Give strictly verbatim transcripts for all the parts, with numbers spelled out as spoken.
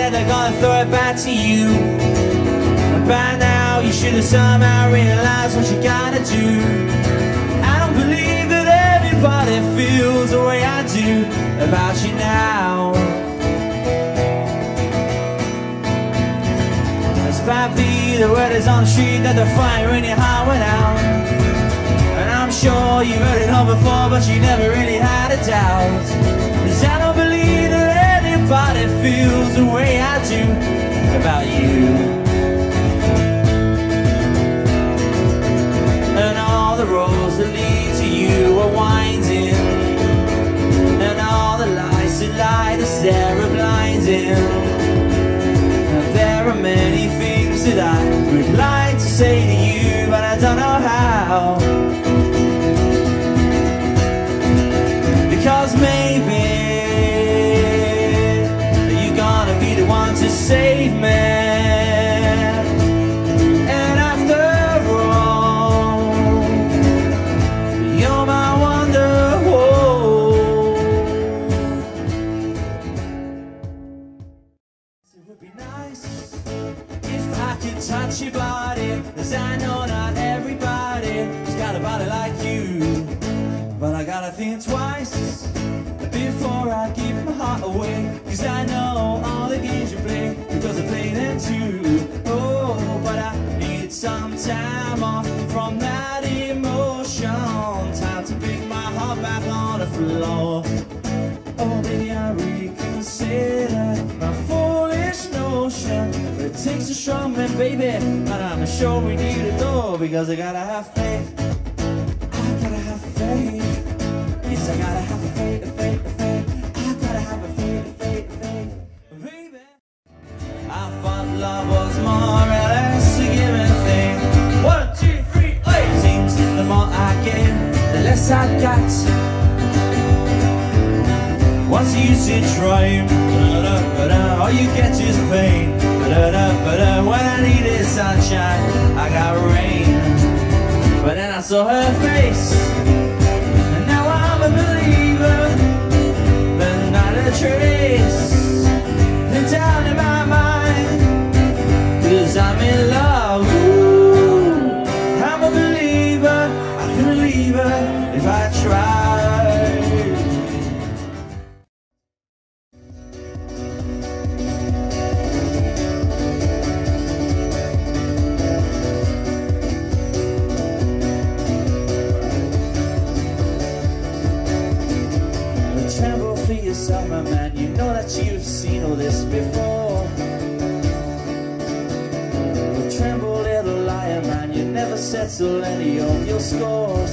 get, they're gonna throw it back to you. And by now you should have somehow realized what you gotta do. I don't believe that everybody feels the way I do about you now. It's five feet, the word is on the street that the fire in your heart went out. And I'm sure you've heard it all before, but you never really had a doubt. 'Cause I don't believe that anybody feels the way I do about you. And all the roads that lead to you are winding, and all the lights that light us there are blinding. And there are many things that I would like to say to you, but I don't know how. Because maybe you're gonna be the one to save me. And after all, you're my wonder. Whoa. It would be nice if I could touch your body, 'cause I know not everybody's got a body like you. But I gotta think twice before I give my heart away, 'cause I know all the games you play, because I play them too. Oh, but I need some time off from that emotion, time to pick my heart back on the floor. Oh, baby, I reconsider my foolish notion, but it takes a strong man, baby, and I'm sure we need it though, because I gotta have faith. I gotta have faith. Yes, I gotta have a faith, a faith, a faith. I gotta have a faith, a faith, a faith, baby. I thought love was more or less a given thing. One, two, three, eight. Seems the more I give, the less I got. Once you sit trying, all you get is pain. When I needed sunshine, I got rain. But then I saw her face, and now I'm a believer, but not a trace. And down in my mind, 'cause I'm in love. Ooh, I'm a believer, I can believe her if I try. Tremble for yourself, my man, you know that you've seen all this before. But tremble, little liar, man, you never settle any of your scores.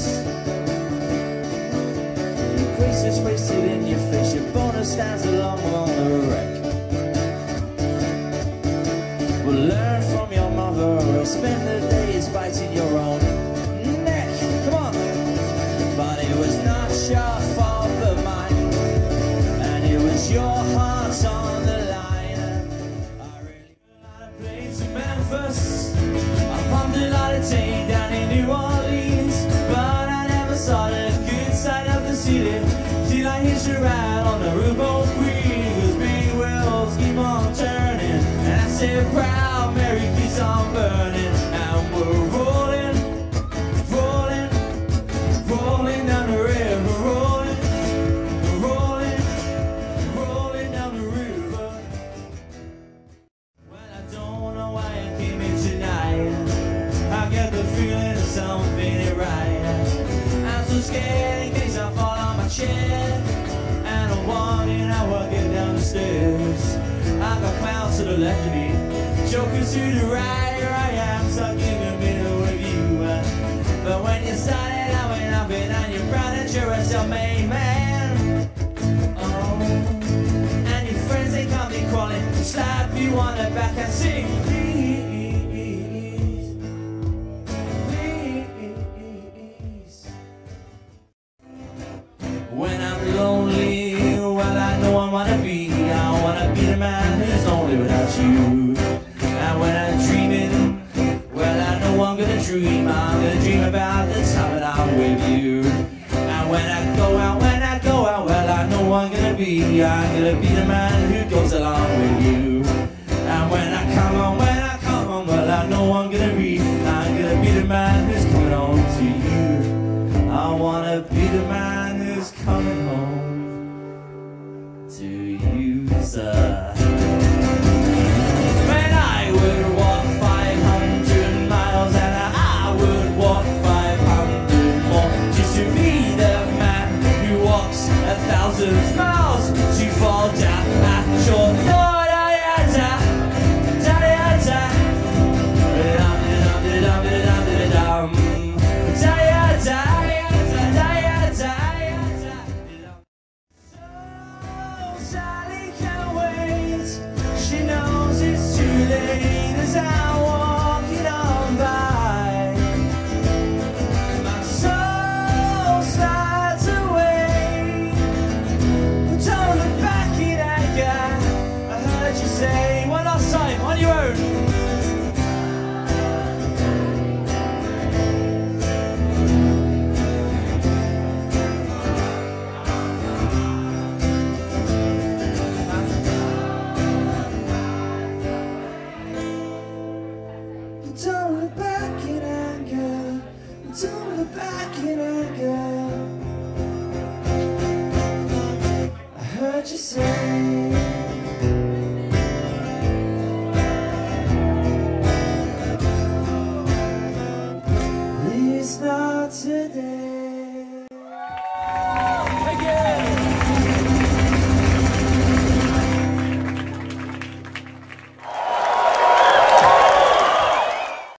Your grace is wasted in your face, your bonus stands alone on the wreck. Well, learn from your mother, or spend the days biting your own neck. Come on! But it was not your fault but mine. It was your heart on the line. I really put a lot of planes in Memphis, I pumped a lot of tank down in New Orleans, but I never saw the good side of the city till I hitched a ride on the Rubble Queen. 'Cause big wheels keep on turning, and I said proud Mary keeps on burning, and we're rolling, rolling, rolling down the river, rolling. Something ain't right. I'm so scared in case I fall on my chair, and I'm wondering how I get down the stairs. I got clowns to the left of me, jokers to the right. Here I am stuck in the middle of you. But when you started, I went up and you're proud that you're a self-made man. Oh, and your friends they come be crawling, slap you on the back and sing. When I'm lonely, well I know I wanna be, I wanna be the man who's lonely without you. And when I'm dreaming, well I know I'm gonna dream, I'm gonna dream about the time that I'm with you. And when I go out, when I go out, well I know I'm gonna be, I'm gonna be the man who goes along with you. hesitate as I'm walking on by. My soul slides away. Don't look back in anger. I heard you say one last time on your own.